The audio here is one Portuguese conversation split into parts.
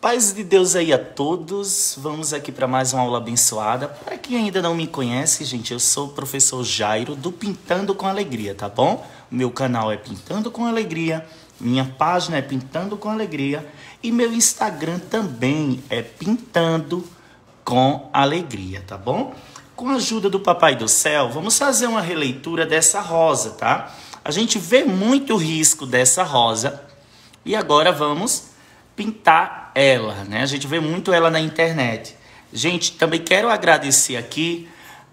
Paz de Deus aí a todos. Vamos aqui para mais uma aula abençoada. Para quem ainda não me conhece, gente, eu sou o professor Jairo do Pintando com Alegria, tá bom? O meu canal é Pintando com Alegria, minha página é Pintando com Alegria e meu Instagram também é Pintando com Alegria, tá bom? Com a ajuda do Papai do Céu, vamos fazer uma releitura dessa rosa, tá? A gente vê muito risco dessa rosa e agora vamos pintar ela, né? A gente vê muito ela na internet. Gente, também quero agradecer aqui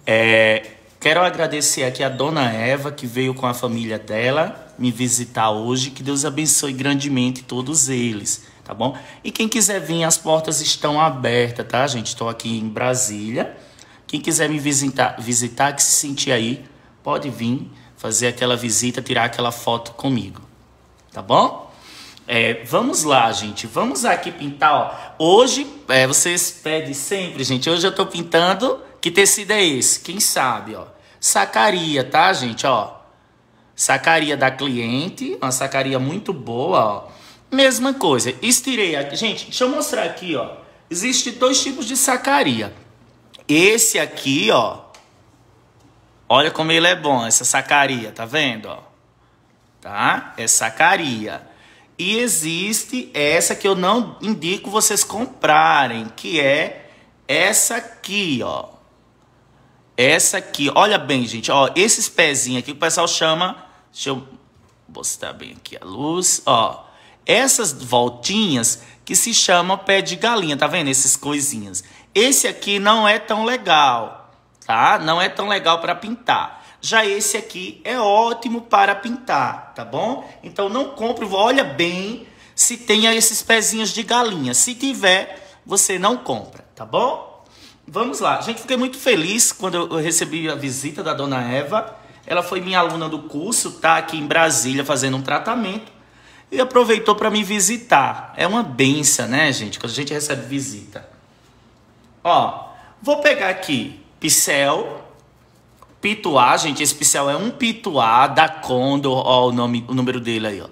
a Dona Eva, que veio com a família dela me visitar hoje. Que Deus abençoe grandemente todos eles, tá bom? E quem quiser vir, as portas estão abertas, tá, gente? Estou aqui em Brasília. Quem quiser me visitar, que se sentir aí, pode vir fazer aquela visita, tirar aquela foto comigo, tá bom? Vamos lá, gente. Vamos aqui pintar, ó. Hoje, vocês pedem sempre, gente. Hoje eu tô pintando. Que tecido é esse? Quem sabe, ó. Sacaria, tá, gente? Ó. Sacaria da cliente. Uma sacaria muito boa, ó. Mesma coisa. Estirei aqui. Gente, deixa eu mostrar aqui, ó. Existem dois tipos de sacaria. Esse aqui, ó. Olha como ele é bom, essa sacaria. Tá vendo, ó? Tá? É sacaria. E existe essa que eu não indico vocês comprarem, que é essa aqui, ó. Essa aqui, olha bem, gente, ó, esses pezinhos aqui o pessoal chama, deixa eu mostrar bem aqui a luz, ó. Essas voltinhas que se chama pé de galinha, tá vendo? Essas coisinhas. Esse aqui não é tão legal, tá? Não é tão legal para pintar. Já esse aqui é ótimo para pintar, tá bom? Então não compre, olha bem se tem esses pezinhos de galinha. Se tiver, você não compra, tá bom? Vamos lá. Gente, fiquei muito feliz quando eu recebi a visita da Dona Eva. Ela foi minha aluna do curso, tá aqui em Brasília fazendo um tratamento e aproveitou para me visitar. É uma benção, né, gente? Quando a gente recebe visita. Ó, vou pegar aqui pincel. Pituá, gente, esse pincel é um Pituá da Condor, ó, o número dele aí, ó.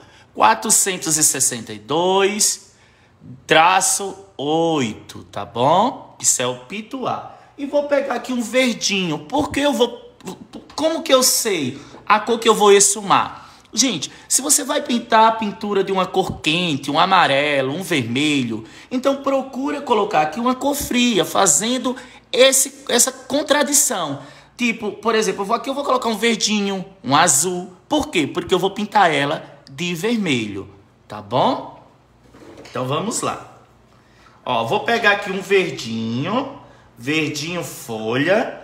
462-8, tá bom? Pincel Pituá. E vou pegar aqui um verdinho, como que eu sei a cor que eu vou esfumar? Gente, se você vai pintar a pintura de uma cor quente, um amarelo, um vermelho, então procura colocar aqui uma cor fria, fazendo essa contradição. Tipo, por exemplo, aqui eu vou colocar um verdinho, um azul. Por quê? Porque eu vou pintar ela de vermelho, tá bom? Então vamos lá. Ó, vou pegar aqui um verdinho, verdinho folha.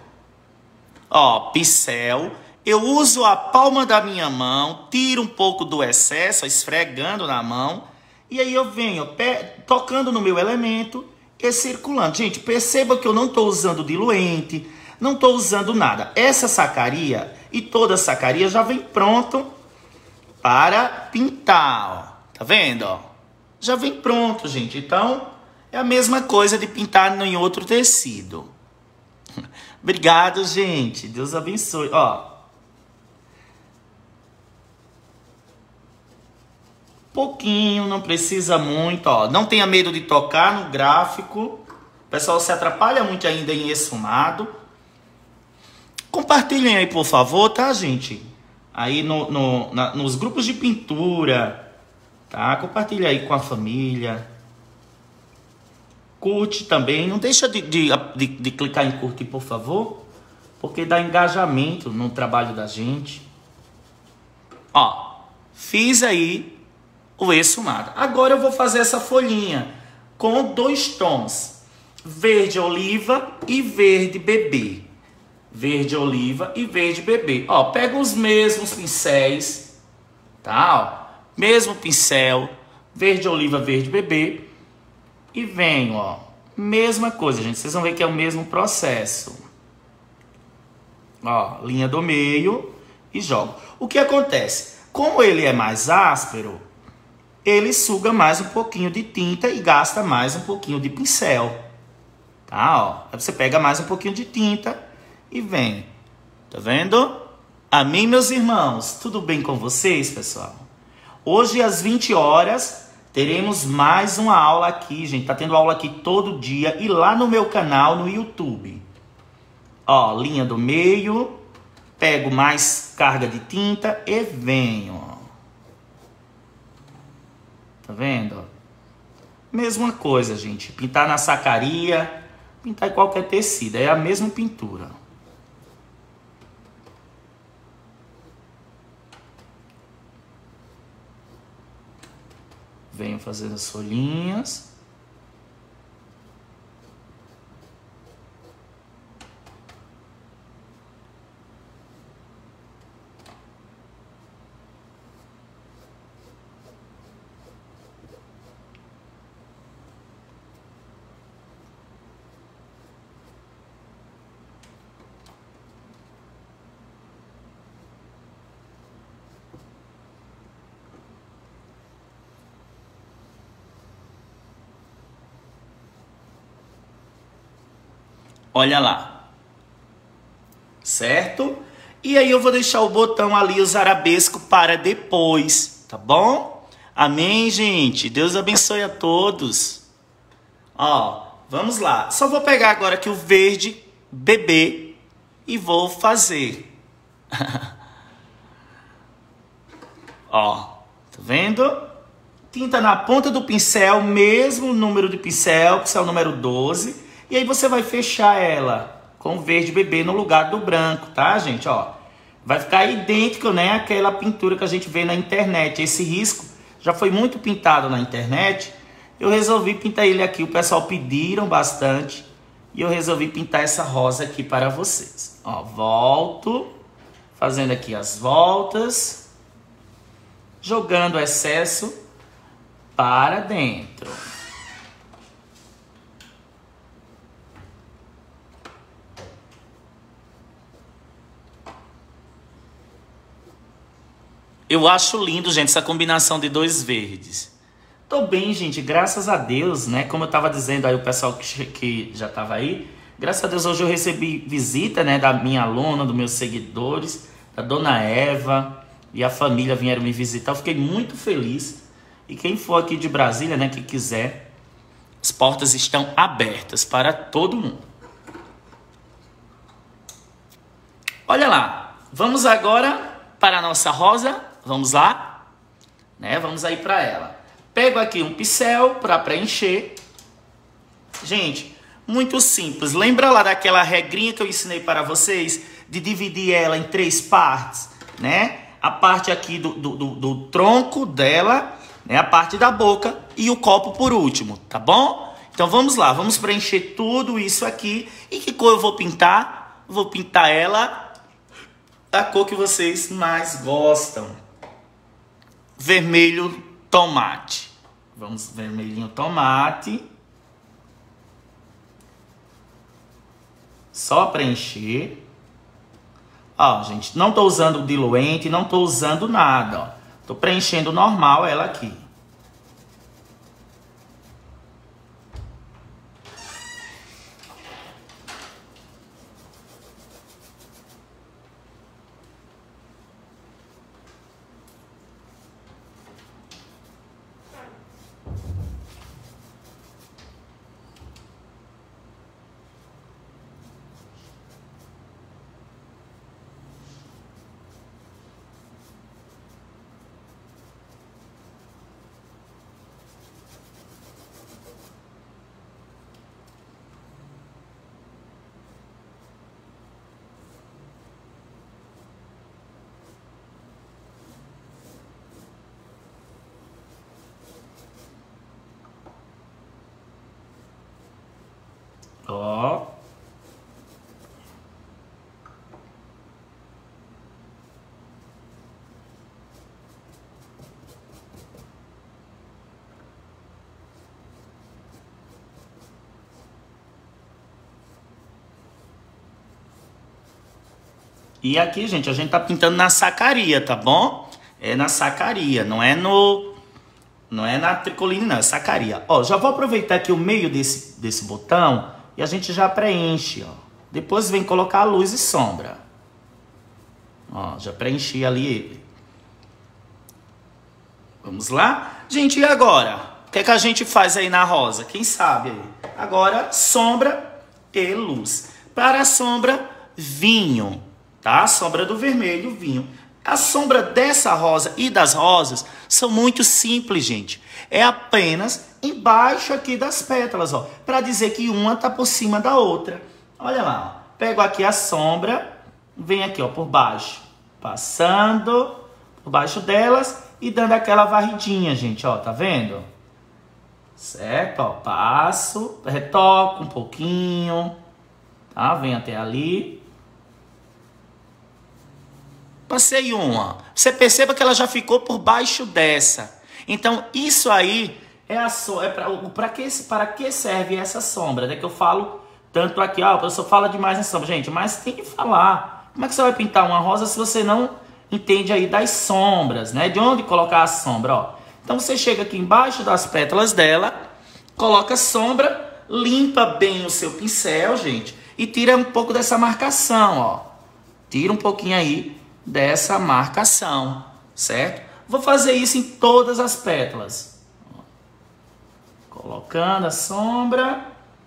Ó, pincel. Eu uso a palma da minha mão, tiro um pouco do excesso, esfregando na mão. E aí eu venho tocando no meu elemento e circulando. Gente, perceba que eu não estou usando diluente. Não estou usando nada. Essa sacaria e toda sacaria já vem pronto para pintar, ó. Tá vendo, ó? Já vem pronto, gente. Então, é a mesma coisa de pintar em outro tecido. Obrigado, gente. Deus abençoe. Ó. Pouquinho, não precisa muito, ó. Não tenha medo de tocar no gráfico. O pessoal se atrapalha muito ainda em esfumado. Compartilhem aí, por favor, tá, gente? Aí nos grupos de pintura, tá? Compartilha aí com a família. Curte também. Não deixa de clicar em curtir, por favor, porque dá engajamento no trabalho da gente. Ó, fiz aí o esfumado. Agora eu vou fazer essa folhinha com dois tons. Verde oliva e verde bebê. Verde oliva e verde bebê. Ó, pega os mesmos pincéis, tá? Ó, mesmo pincel, verde oliva, verde bebê. E venho, ó, mesma coisa, gente. Vocês vão ver que é o mesmo processo. Ó, linha do meio e jogo. O que acontece? Como ele é mais áspero, ele suga mais um pouquinho de tinta e gasta mais um pouquinho de pincel. Tá, ó. Aí você pega mais um pouquinho de tinta e vem, tá vendo? Amém, meus irmãos? Tudo bem com vocês, pessoal? Hoje, às 20 horas, teremos mais uma aula aqui, gente. Tá tendo aula aqui todo dia e lá no meu canal no YouTube. Ó, linha do meio, pego mais carga de tinta e venho, ó. Tá vendo? Mesma coisa, gente. Pintar na sacaria, pintar em qualquer tecido, é a mesma pintura. Venho fazendo as folhinhas. Olha lá, certo? E aí eu vou deixar o botão ali, os arabescos para depois, tá bom? Amém, gente? Deus abençoe a todos. Ó, vamos lá. Só vou pegar agora aqui o verde bebê e vou fazer. Ó, tá vendo? Tinta na ponta do pincel, mesmo número de pincel número 12. E aí você vai fechar ela com o verde bebê no lugar do branco, tá, gente? Ó, vai ficar idêntico, né, àquela pintura que a gente vê na internet. Esse risco já foi muito pintado na internet. Eu resolvi pintar ele aqui. O pessoal pediram bastante. E eu resolvi pintar essa rosa aqui para vocês. Ó, volto. Fazendo aqui as voltas. Jogando o excesso para dentro. Eu acho lindo, gente, essa combinação de dois verdes. Tô bem, gente, graças a Deus, né? Como eu tava dizendo aí, o pessoal que já tava aí. Graças a Deus, hoje eu recebi visita, né? Da minha aluna, dos meus seguidores, da dona Eva e a família vieram me visitar. Eu fiquei muito feliz. E quem for aqui de Brasília, né, que quiser, as portas estão abertas para todo mundo. Olha lá, vamos agora para a nossa rosa. Vamos lá, né? Vamos aí para ela. Pego aqui um pincel para preencher. Gente, muito simples. Lembra lá daquela regrinha que eu ensinei para vocês de dividir ela em 3 partes, né? A parte aqui do tronco dela, né? A parte da boca e o copo por último, tá bom? Então vamos lá, vamos preencher tudo isso aqui. E que cor eu vou pintar? Vou pintar ela da cor que vocês mais gostam. Vermelho tomate. Vamos, vermelhinho tomate. Só preencher. Ó, gente, não tô usando diluente, não tô usando nada, ó. Tô preenchendo normal ela aqui. Ó. E aqui, gente, a gente tá pintando na sacaria, tá bom? É na sacaria, não é na tricoline, não, é sacaria. Ó, já vou aproveitar aqui o meio desse botão e a gente já preenche, ó. Depois vem colocar a luz e sombra. Ó, já preenchi ali ele. Vamos lá? Gente, e agora? O que é que a gente faz aí na rosa? Quem sabe aí? Agora, sombra e luz. Para a sombra, vinho, tá? A sombra do vermelho, vinho. A sombra dessa rosa e das rosas são muito simples, gente. É apenas embaixo aqui das pétalas, ó, para dizer que uma tá por cima da outra. Olha lá, ó. Pego aqui a sombra, vem aqui, ó, por baixo, passando por baixo delas e dando aquela varridinha, gente, ó, tá vendo? Certo, ó, passo, retoco um pouquinho, tá? Vem até ali. Passei uma. Você perceba que ela já ficou por baixo dessa. Então, isso aí é para que serve essa sombra? É que eu falo tanto aqui, ó, o professor fala demais em sombra. Gente, mas tem que falar. Como é que você vai pintar uma rosa se você não entende aí das sombras, né? De onde colocar a sombra, ó. Então, você chega aqui embaixo das pétalas dela, coloca sombra, limpa bem o seu pincel, gente, e tira um pouco dessa marcação, ó. Tira um pouquinho aí dessa marcação, certo? Vou fazer isso em todas as pétalas. Colocando a sombra.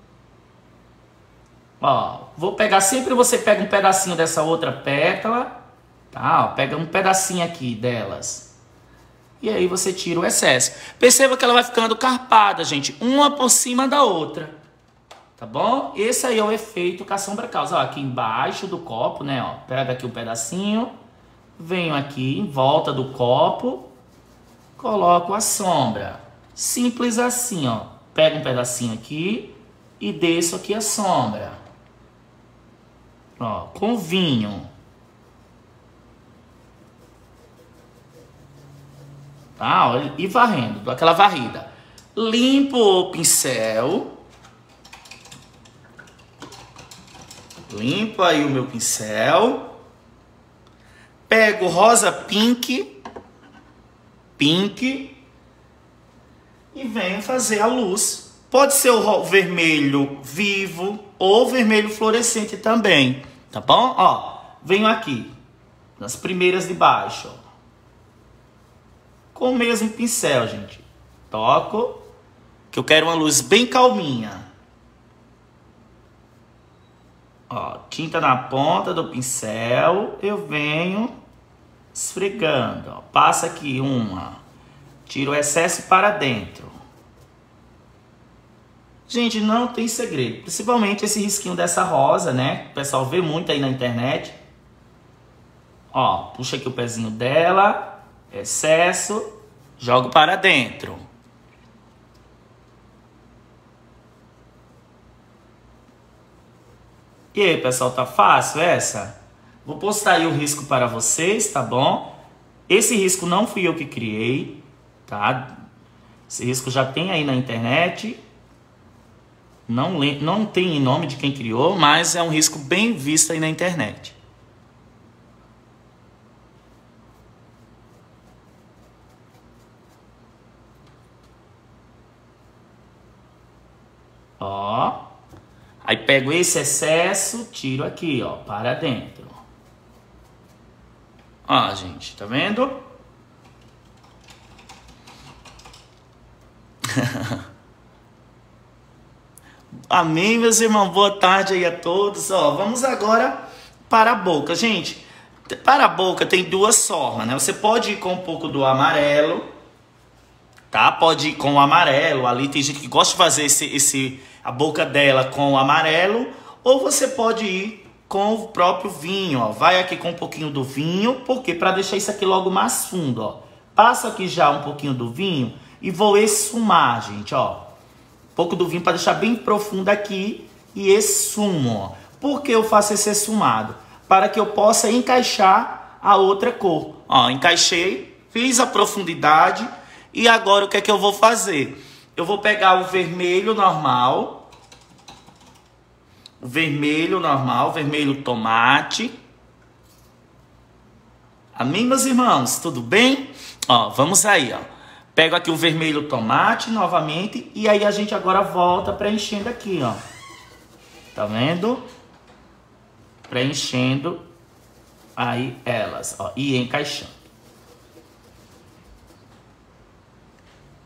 Ó, vou pegar, sempre você pega um pedacinho dessa outra pétala, tá? Ó, pega um pedacinho aqui delas. E aí você tira o excesso. Perceba que ela vai ficando carpada, gente, uma por cima da outra. Tá bom? Esse aí é o efeito que a sombra causa. Ó, aqui embaixo do copo, né? Ó, pega aqui um pedacinho. Venho aqui em volta do copo, coloco a sombra. Simples assim, ó. Pego um pedacinho aqui e desço aqui a sombra. Ó, com vinho. Tá? Ó, e varrendo, dou aquela varrida. Limpo o pincel. Limpo aí o meu pincel. Pego rosa pink e venho fazer a luz. Pode ser o vermelho vivo ou vermelho fluorescente também, tá bom? Ó, venho aqui nas primeiras de baixo, ó, com o mesmo pincel, gente. Toco, que eu quero uma luz bem calminha. Ó, tinta na ponta do pincel, eu venho esfregando, ó. Passa aqui uma, tira o excesso para dentro. Gente, não tem segredo, principalmente esse risquinho dessa rosa, né? O pessoal vê muito aí na internet. Ó, puxa aqui o pezinho dela, excesso, jogo para dentro. E aí, pessoal, tá fácil essa? Vou postar aí o risco para vocês, tá bom? Esse risco não fui eu que criei, tá? Esse risco já tem aí na internet. Não tem nome de quem criou, mas é um risco bem visto aí na internet. Ó. Aí pego esse excesso, tiro aqui, ó, para dentro. Ó, gente, tá vendo? Amém, meus irmãos. Boa tarde aí a todos. Ó, vamos agora para a boca. Gente, para a boca tem duas formas, né? Você pode ir com um pouco do amarelo, tá? Pode ir com o amarelo. Ali tem gente que gosta de fazer a boca dela com o amarelo. Ou você pode ir com o próprio vinho, ó. Vai aqui com um pouquinho do vinho, porque para deixar isso aqui logo mais fundo, ó. Passo aqui já um pouquinho do vinho e vou esfumar, gente, ó. Um pouco do vinho para deixar bem profundo aqui e esfumo, ó. Por que eu faço esse esfumado? Para que eu possa encaixar a outra cor. Ó, encaixei, fiz a profundidade e agora o que é que eu vou fazer? Eu vou pegar o vermelho normal, vermelho tomate. Amém, meus irmãos? Tudo bem? Ó, vamos aí, ó. Pego aqui o vermelho tomate novamente e aí a gente agora volta preenchendo aqui, ó. Tá vendo? Preenchendo aí elas, ó, e encaixando.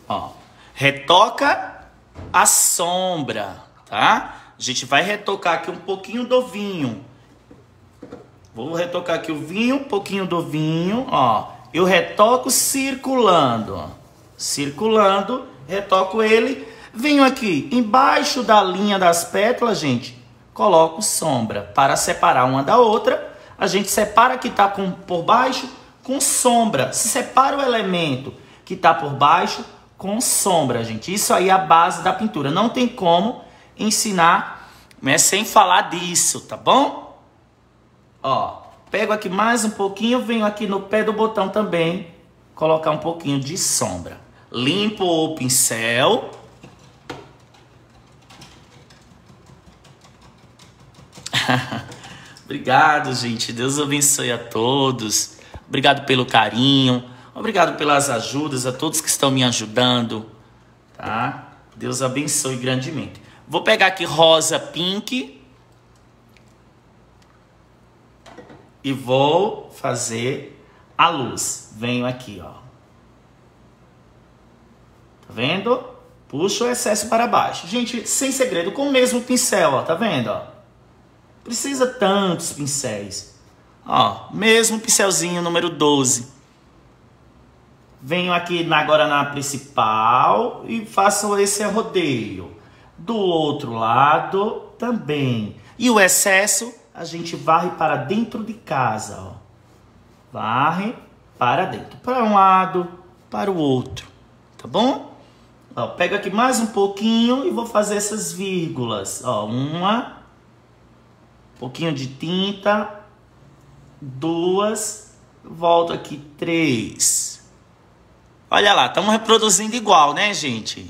Ó, retoca a sombra, tá? A gente vai retocar aqui um pouquinho do vinho. Vou retocar aqui o vinho, um pouquinho do vinho, ó. Eu retoco circulando, ó. Circulando, retoco ele. Venho aqui embaixo da linha das pétalas, gente. Coloco sombra para separar uma da outra. A gente separa que tá por baixo com sombra. Se separa o elemento que tá por baixo com sombra, gente. Isso aí é a base da pintura. Não tem como ensinar, né, sem falar disso, tá bom? Ó, pego aqui mais um pouquinho, venho aqui no pé do botão também, colocar um pouquinho de sombra. Limpo o pincel. Obrigado, gente. Deus abençoe a todos. Obrigado pelo carinho. Obrigado pelas ajudas, a todos que estão me ajudando, tá? Deus abençoe grandemente. Vou pegar aqui rosa pink e vou fazer a luz. Venho aqui, ó. Tá vendo? Puxo o excesso para baixo. Gente, sem segredo, com o mesmo pincel, ó. Tá vendo, ó? Precisa tantos pincéis. Ó, mesmo pincelzinho número 12. Venho aqui agora na principal e faço esse rodeio. Do outro lado também. E o excesso a gente varre para dentro de casa, ó. Varre para dentro. Para um lado, para o outro. Tá bom? Ó, pego aqui mais um pouquinho e vou fazer essas vírgulas. Ó, uma. Um pouquinho de tinta. 2. Volto aqui 3. Olha lá, estamos reproduzindo igual, né, gente?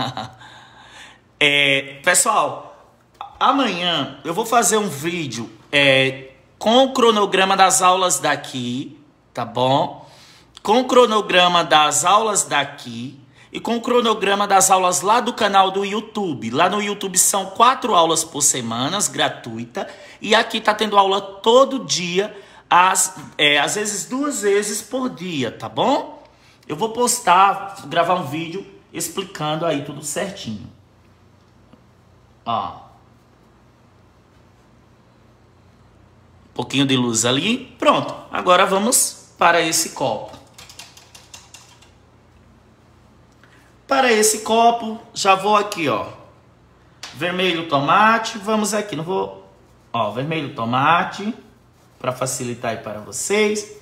Pessoal, amanhã eu vou fazer um vídeo com o cronograma das aulas daqui, tá bom? Com o cronograma das aulas daqui e com o cronograma das aulas lá do canal do YouTube. Lá no YouTube são 4 aulas por semana, gratuita. E aqui tá tendo aula todo dia, às vezes 2 vezes por dia, tá bom? Eu vou postar, gravar um vídeo explicando aí tudo certinho. Ó. Um pouquinho de luz ali. Pronto. Agora vamos para esse copo. Para esse copo, já vou aqui, ó. Vermelho tomate. Vamos aqui, não vou... Ó, vermelho tomate. Para facilitar aí para vocês.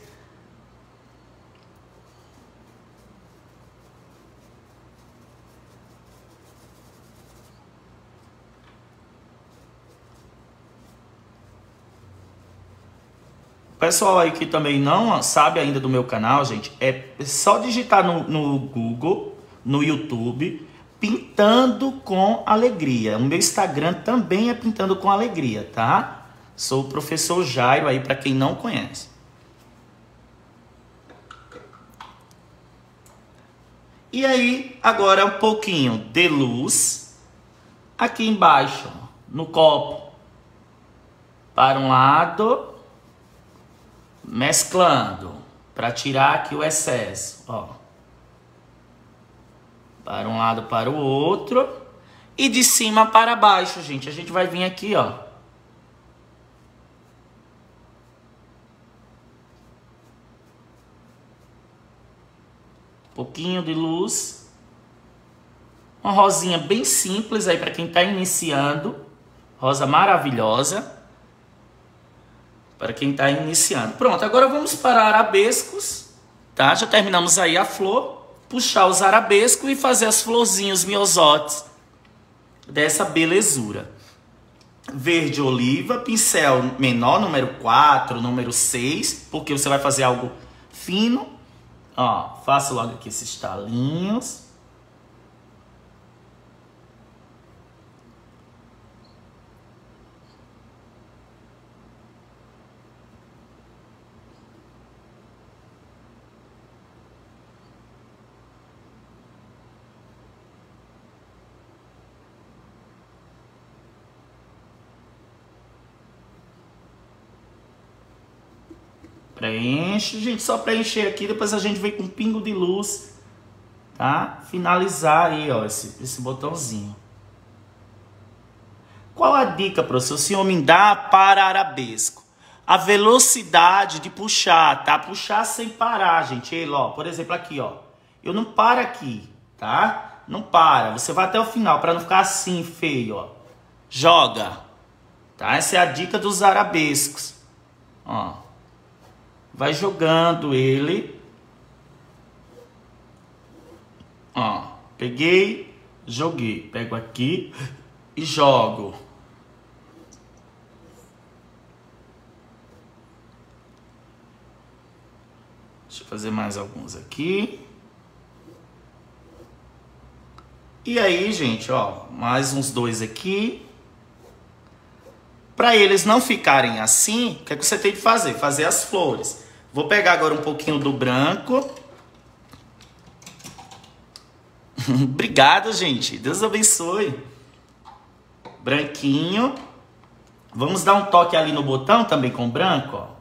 Pessoal aí que também não sabe ainda do meu canal, gente, é só digitar no Google, no YouTube, Pintando com Alegria. O meu Instagram também é Pintando com Alegria, tá? Sou o professor Jairo aí, para quem não conhece. E aí, agora um pouquinho de luz aqui embaixo, no copo. Para um lado... mesclando para tirar aqui o excesso, ó. Para um lado, para o outro e de cima para baixo, gente. A gente vai vir aqui, ó. Um pouquinho de luz. Uma rosinha bem simples aí para quem está iniciando. Rosa maravilhosa. Para quem está iniciando. Pronto, agora vamos para arabescos, tá? Já terminamos aí a flor. Puxar os arabescos e fazer as florzinhas, os miosotes. Dessa belezura. Verde oliva, pincel menor, número 4, número 6. Porque você vai fazer algo fino. Ó, faço logo aqui esses talinhos. Preenche, gente, só preencher aqui, depois a gente vem com um pingo de luz tá? Finalizar aí, ó, esse botãozinho. Qual a dica, professor? O senhor me dá para arabesco. A velocidade de puxar, tá? Puxar sem parar, gente. Ele, ó, por exemplo, aqui, ó. Eu não paro aqui, tá? Não para. Você vai até o final para não ficar assim feio, ó. Joga. Tá? Essa é a dica dos arabescos. Ó. Vai jogando ele. Ó. Peguei, joguei. Pego aqui e jogo. Deixa eu fazer mais alguns aqui. E aí, gente, ó, mais uns 2 aqui. Para eles não ficarem assim, o que é que você tem que fazer? Fazer as flores. Vou pegar agora um pouquinho do branco. Obrigado, gente. Deus abençoe. Branquinho. Vamos dar um toque ali no botão também com branco, ó.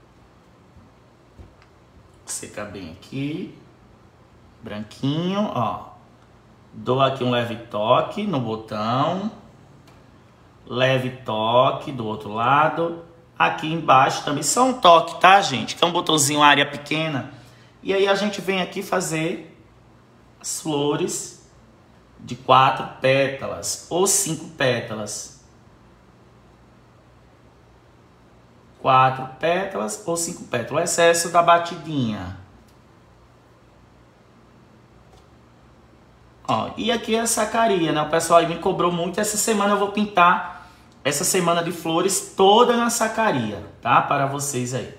Secar bem aqui. Branquinho, ó. Dou aqui um leve toque no botão. Leve toque do outro lado. Aqui embaixo também. Só um toque, tá, gente? Que é um botãozinho área pequena. E aí a gente vem aqui fazer as flores de 4 pétalas ou 5 pétalas. 4 pétalas ou 5 pétalas. O excesso da batidinha. Ó, e aqui é a sacaria, né? O pessoal aí me cobrou muito. Essa semana eu vou pintar essa semana de flores toda na sacaria, tá? Para vocês aí.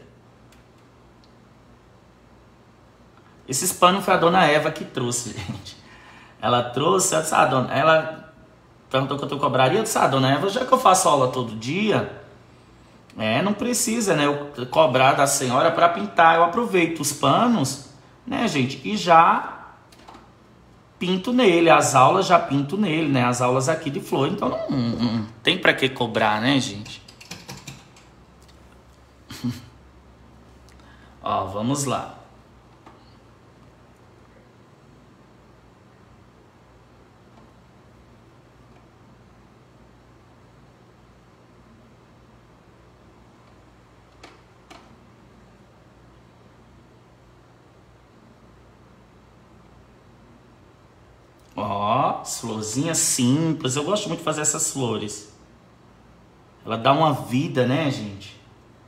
Esses panos foi a dona Eva que trouxe, gente. Ela trouxe, ela disse, ela perguntou quanto eu cobraria. Eu disse, dona Eva, já que eu faço aula todo dia, não precisa, né? Eu cobrar da senhora para pintar. Eu aproveito os panos, né, gente? E já pinto nele, as aulas já pinto nele, né? As aulas aqui de flor, então não tem para que cobrar, né, gente? Ó, vamos lá. Ó, florzinhas simples. Eu gosto muito de fazer essas flores. Ela dá uma vida, né, gente?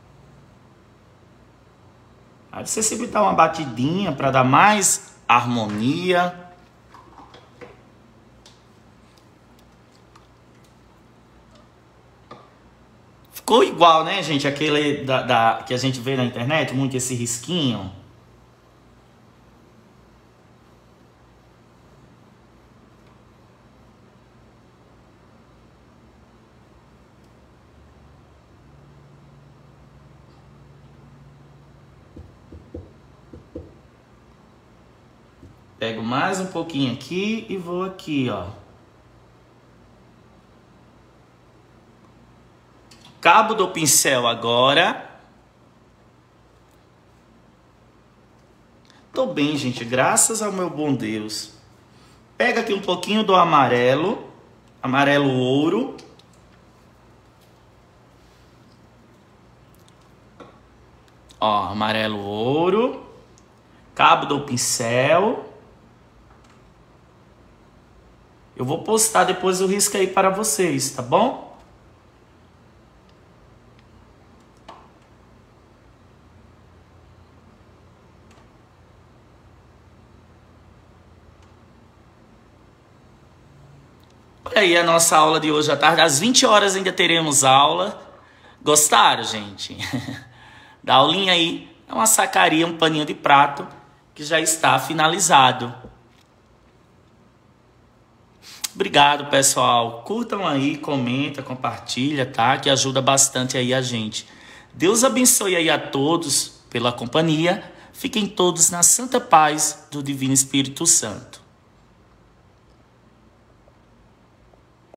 Aí você sempre dá uma batidinha para dar mais harmonia. Ficou igual, né, gente? Aquele que a gente vê na internet, muito esse risquinho. Pego mais um pouquinho aqui e vou aqui, ó. Cabo do pincel agora. Tô bem, gente, graças ao meu bom Deus. Pega aqui um pouquinho do amarelo, amarelo ouro. Ó, amarelo ouro. Cabo do pincel. Eu vou postar depois o risco aí para vocês, tá bom? Olha aí a nossa aula de hoje à tarde. Às 20 horas ainda teremos aula. Gostaram, gente? Da aulinha aí. É uma sacaria, um paninho de prato que já está finalizado. Obrigado, pessoal. Curtam aí, comenta, compartilha, tá? Que ajuda bastante aí a gente. Deus abençoe aí a todos pela companhia. Fiquem todos na santa paz do Divino Espírito Santo.